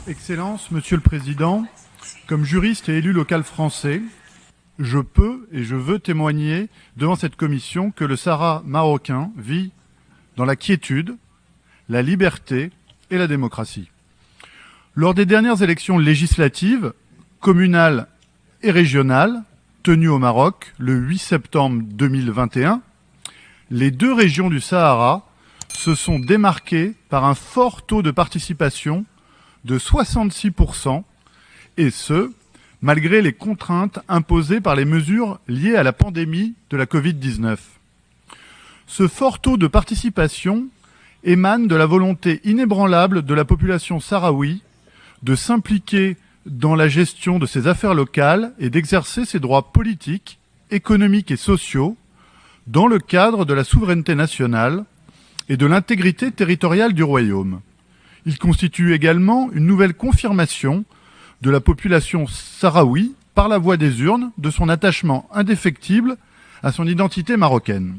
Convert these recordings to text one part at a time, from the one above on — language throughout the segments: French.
Excellences, Monsieur le Président, comme juriste et élu local français, je peux et je veux témoigner devant cette commission que le Sahara marocain vit dans la quiétude, la liberté et la démocratie. Lors des dernières élections législatives, communales et régionales, tenues au Maroc le 8 septembre 2021, les deux régions du Sahara se sont démarquées par un fort taux de participation de 66%, et ce, malgré les contraintes imposées par les mesures liées à la pandémie de la Covid-19. Ce fort taux de participation émane de la volonté inébranlable de la population sahraoui de s'impliquer dans la gestion de ses affaires locales et d'exercer ses droits politiques, économiques et sociaux dans le cadre de la souveraineté nationale et de l'intégrité territoriale du royaume. Il constitue également une nouvelle confirmation de la population sahraoui, par la voie des urnes, de son attachement indéfectible à son identité marocaine.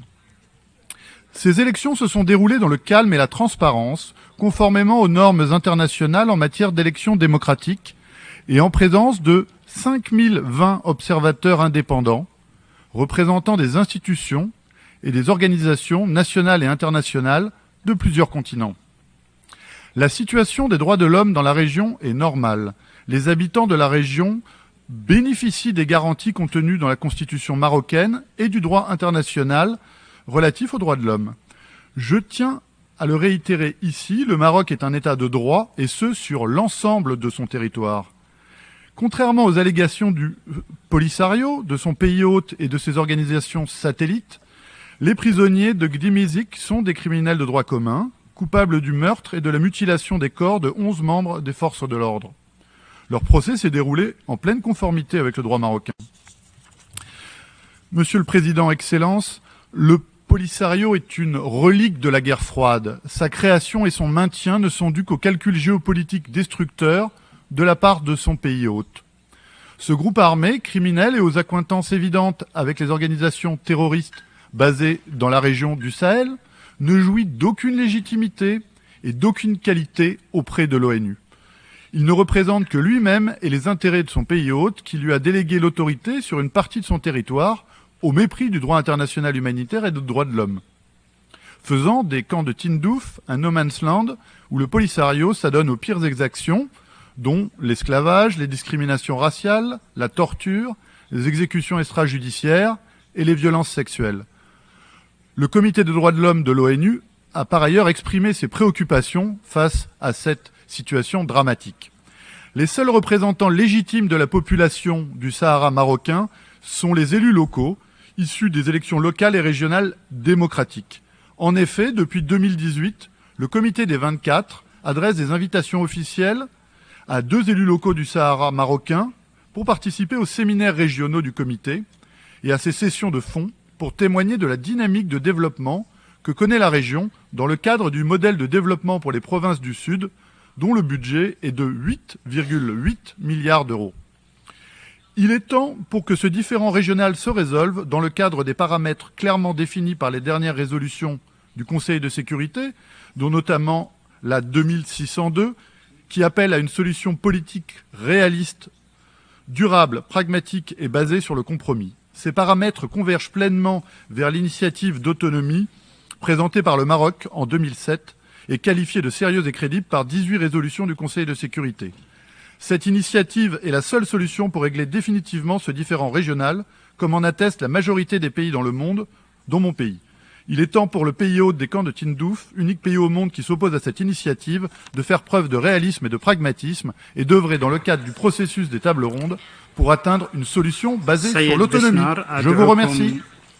Ces élections se sont déroulées dans le calme et la transparence, conformément aux normes internationales en matière d'élections démocratiques et en présence de 5020 observateurs indépendants, représentant des institutions et des organisations nationales et internationales de plusieurs continents. La situation des droits de l'homme dans la région est normale. Les habitants de la région bénéficient des garanties contenues dans la Constitution marocaine et du droit international relatif aux droits de l'homme. Je tiens à le réitérer ici, le Maroc est un État de droit, et ce, sur l'ensemble de son territoire. Contrairement aux allégations du Polisario, de son pays hôte et de ses organisations satellites, les prisonniers de Gdimizik sont des criminels de droit commun, coupables du meurtre et de la mutilation des corps de 11 membres des forces de l'ordre. Leur procès s'est déroulé en pleine conformité avec le droit marocain. Monsieur le Président, Excellences, le Polisario est une relique de la guerre froide. Sa création et son maintien ne sont dus qu'aux calculs géopolitiques destructeurs de la part de son pays hôte. Ce groupe armé, criminel et aux accointances évidentes avec les organisations terroristes basées dans la région du Sahel, ne jouit d'aucune légitimité et d'aucune qualité auprès de l'ONU. Il ne représente que lui-même et les intérêts de son pays hôte qui lui a délégué l'autorité sur une partie de son territoire au mépris du droit international humanitaire et des droits de l'homme, faisant des camps de Tindouf un no man's land où le Polisario s'adonne aux pires exactions, dont l'esclavage, les discriminations raciales, la torture, les exécutions extrajudiciaires et les violences sexuelles. Le Comité des droits de l'homme de l'ONU a par ailleurs exprimé ses préoccupations face à cette situation dramatique. Les seuls représentants légitimes de la population du Sahara marocain sont les élus locaux, issus des élections locales et régionales démocratiques. En effet, depuis 2018, le Comité des 24 adresse des invitations officielles à 2 élus locaux du Sahara marocain pour participer aux séminaires régionaux du comité et à ses sessions de fond pour témoigner de la dynamique de développement que connaît la région dans le cadre du modèle de développement pour les provinces du Sud, dont le budget est de 8,8 milliards d'euros. Il est temps pour que ce différend régional se résolve dans le cadre des paramètres clairement définis par les dernières résolutions du Conseil de sécurité, dont notamment la 2602, qui appelle à une solution politique réaliste, durable, pragmatique et basée sur le compromis. Ces paramètres convergent pleinement vers l'initiative d'autonomie présentée par le Maroc en 2007 et qualifiée de sérieuse et crédible par 18 résolutions du Conseil de sécurité. Cette initiative est la seule solution pour régler définitivement ce différend régional, comme en atteste la majorité des pays dans le monde, dont mon pays. Il est temps pour le pays hôte des camps de Tindouf, unique pays au monde qui s'oppose à cette initiative, de faire preuve de réalisme et de pragmatisme et d'œuvrer dans le cadre du processus des tables rondes pour atteindre une solution basée sur l'autonomie. Je vous remercie.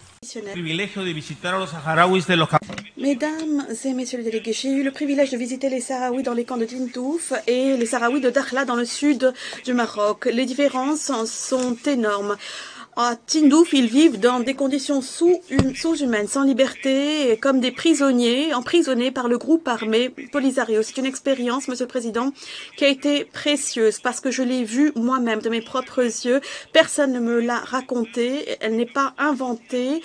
Mesdames et messieurs les délégués, j'ai eu le privilège de visiter les Sahraouis dans les camps de Tindouf et les Sahraouis de Dakhla dans le sud du Maroc. Les différences sont énormes. À Tindouf, ils vivent dans des conditions sous-humaines, sans liberté, comme des prisonniers, emprisonnés par le groupe armé Polisario. C'est une expérience, Monsieur le Président, qui a été précieuse parce que je l'ai vue moi-même de mes propres yeux. Personne ne me l'a racontée, elle n'est pas inventée.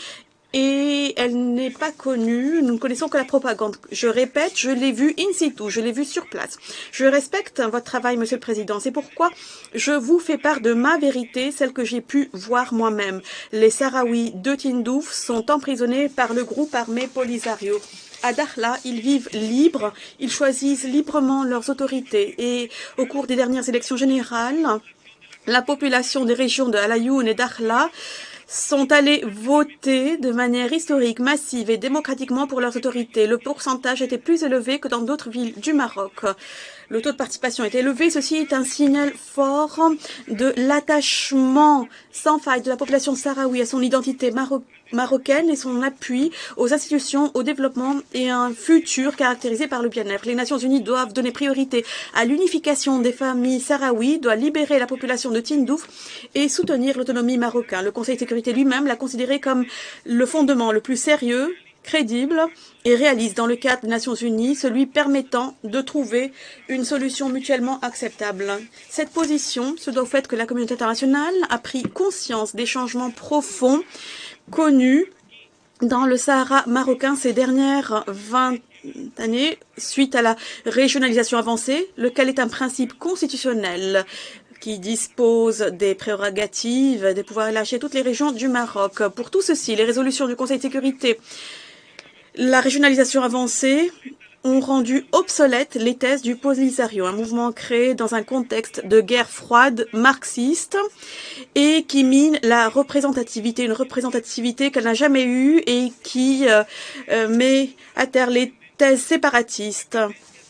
et elle n'est pas connue, nous ne connaissons que la propagande. Je répète, je l'ai vue in situ, je l'ai vue sur place. Je respecte votre travail, Monsieur le Président, c'est pourquoi je vous fais part de ma vérité, celle que j'ai pu voir moi-même. Les Sahraouis de Tindouf sont emprisonnés par le groupe armé Polisario. À Dakhla, ils vivent libres, ils choisissent librement leurs autorités et au cours des dernières élections générales, la population des régions de Al Ayoun et Dakhla sont allés voter de manière historique, massive et démocratiquement pour leurs autorités. Le pourcentage était plus élevé que dans d'autres villes du Maroc. Le taux de participation est élevé. Ceci est un signal fort de l'attachement sans faille de la population sahraoui à son identité marocaine et son appui aux institutions, au développement et à un futur caractérisé par le bien-être. Les Nations Unies doivent donner priorité à l'unification des familles sahraouis, doivent libérer la population de Tindouf et soutenir l'autonomie marocaine. Le Conseil de sécurité lui-même l'a considéré comme le fondement le plus sérieux, crédible et réaliste dans le cadre des Nations Unies, celui permettant de trouver une solution mutuellement acceptable. Cette position se doit au fait que la communauté internationale a pris conscience des changements profonds connus dans le Sahara marocain ces dernières 20 années suite à la régionalisation avancée, lequel est un principe constitutionnel qui dispose des prérogatives, des pouvoirs élargis à toutes les régions du Maroc. Pour tout ceci, les résolutions du Conseil de sécurité, la régionalisation avancée ont rendu obsolètes les thèses du Polisario, un mouvement créé dans un contexte de guerre froide marxiste et qui mine la représentativité, une représentativité qu'elle n'a jamais eue et qui met à terre les thèses séparatistes.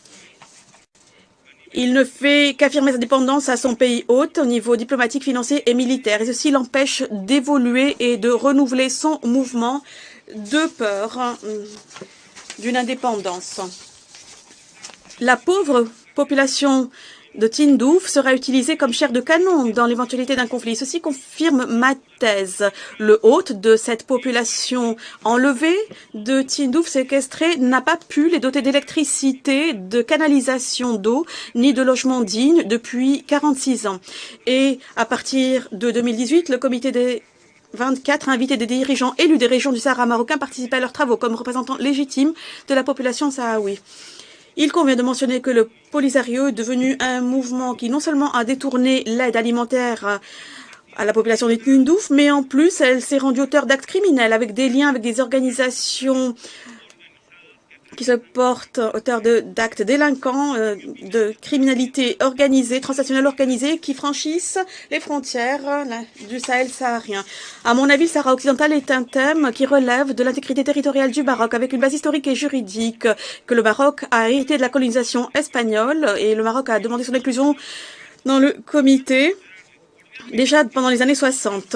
Il ne fait qu'affirmer sa dépendance à son pays hôte au niveau diplomatique, financier et militaire. Et ceci l'empêche d'évoluer et de renouveler son mouvement de peur d'une indépendance. La pauvre population de Tindouf sera utilisée comme chair de canon dans l'éventualité d'un conflit. Ceci confirme ma thèse. Le hôte de cette population enlevée de Tindouf séquestrée n'a pas pu les doter d'électricité, de canalisation d'eau, ni de logement digne depuis 46 ans. Et à partir de 2018, le comité des 24 invités des dirigeants élus des régions du Sahara marocain à participer à leurs travaux comme représentants légitimes de la population sahraoui. Il convient de mentionner que le Polisario est devenu un mouvement qui non seulement a détourné l'aide alimentaire à la population de Tindouf, mais en plus, elle s'est rendue auteur d'actes criminels avec des liens avec des organisations qui se portent auteur d'actes délinquants, de criminalité organisée, transnationale organisée, qui franchissent les frontières du Sahel saharien. À mon avis, le Sahara occidental est un thème qui relève de l'intégrité territoriale du Maroc, avec une base historique et juridique, que le Maroc a hérité de la colonisation espagnole, et le Maroc a demandé son inclusion dans le comité, déjà pendant les années 60.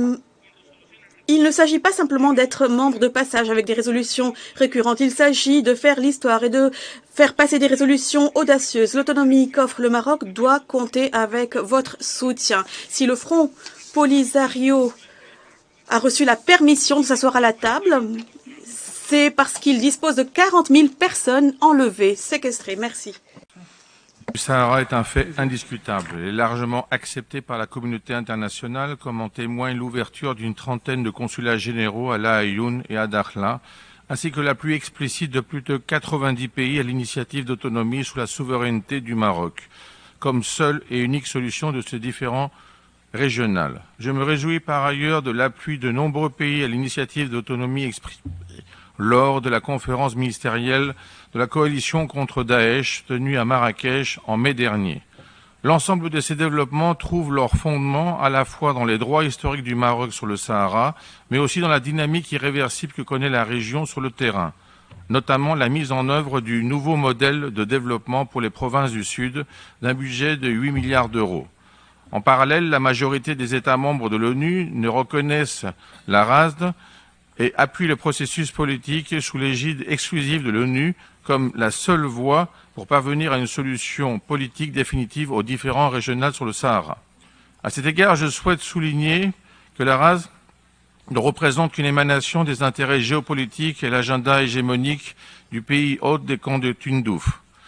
Il ne s'agit pas simplement d'être membre de passage avec des résolutions récurrentes. Il s'agit de faire l'histoire et de faire passer des résolutions audacieuses. L'autonomie qu'offre le Maroc doit compter avec votre soutien. Si le Front Polisario a reçu la permission de s'asseoir à la table, c'est parce qu'il dispose de 40 000 personnes enlevées, séquestrées. Merci. Le Sahara est un fait indiscutable et largement accepté par la communauté internationale, comme en témoigne l'ouverture d'une trentaine de consulats généraux à Al Ayoun et à Dakhla, ainsi que l'appui explicite de plus de 90 pays à l'initiative d'autonomie sous la souveraineté du Maroc, comme seule et unique solution de ce différend régional. Je me réjouis par ailleurs de l'appui de nombreux pays à l'initiative d'autonomie exprimée lors de la conférence ministérielle de la coalition contre Daesh tenue à Marrakech en mai dernier. L'ensemble de ces développements trouvent leur fondement à la fois dans les droits historiques du Maroc sur le Sahara, mais aussi dans la dynamique irréversible que connaît la région sur le terrain, notamment la mise en œuvre du nouveau modèle de développement pour les provinces du Sud d'un budget de 8 milliards d'euros. En parallèle, la majorité des États membres de l'ONU ne reconnaissent la RASD et appuient le processus politique sous l'égide exclusive de l'ONU comme la seule voie pour parvenir à une solution politique définitive aux différends régionaux sur le Sahara. À cet égard, je souhaite souligner que la RASD ne représente qu'une émanation des intérêts géopolitiques et l'agenda hégémonique du pays hôte des camps de Tindouf.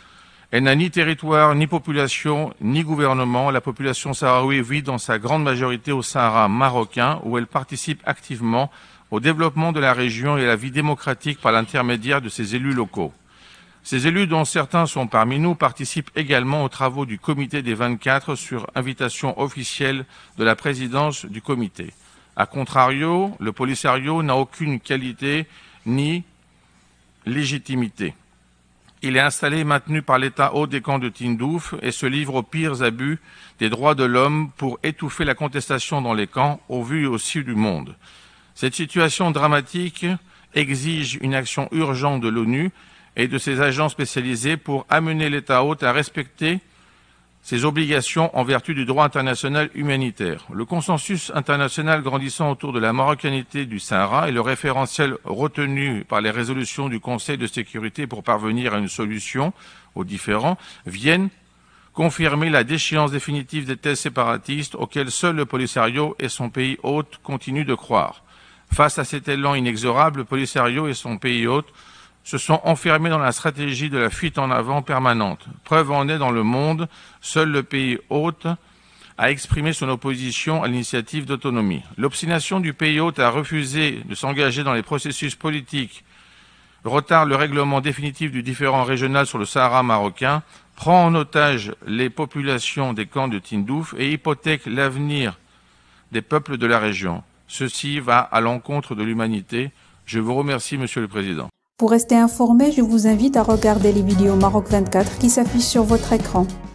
Elle n'a ni territoire, ni population, ni gouvernement. La population sahraoui vit dans sa grande majorité au Sahara marocain, où elle participe activement au développement de la région et à la vie démocratique par l'intermédiaire de ses élus locaux. Ces élus, dont certains sont parmi nous, participent également aux travaux du comité des 24 sur invitation officielle de la présidence du comité. A contrario, le Polisario n'a aucune qualité ni légitimité. Il est installé et maintenu par l'État hôte des camps de Tindouf et se livre aux pires abus des droits de l'homme pour étouffer la contestation dans les camps au vu aussi du monde. Cette situation dramatique exige une action urgente de l'ONU et de ses agents spécialisés pour amener l'État hôte à respecter ses obligations en vertu du droit international humanitaire. Le consensus international grandissant autour de la marocanité du Sahara et le référentiel retenu par les résolutions du Conseil de sécurité pour parvenir à une solution aux différends viennent confirmer la déchéance définitive des thèses séparatistes auxquelles seul le Polisario et son pays hôte continuent de croire. Face à cet élan inexorable, le Polisario et son pays hôte se sont enfermés dans la stratégie de la fuite en avant permanente. Preuve en est dans le monde, seul le pays hôte a exprimé son opposition à l'initiative d'autonomie. L'obstination du pays hôte à refuser de s'engager dans les processus politiques retarde le règlement définitif du différend régional sur le Sahara marocain, prend en otage les populations des camps de Tindouf et hypothèque l'avenir des peuples de la région. Ceci va à l'encontre de l'humanité. Je vous remercie, Monsieur le Président. Pour rester informé, je vous invite à regarder les vidéos Maroc 24 qui s'affichent sur votre écran.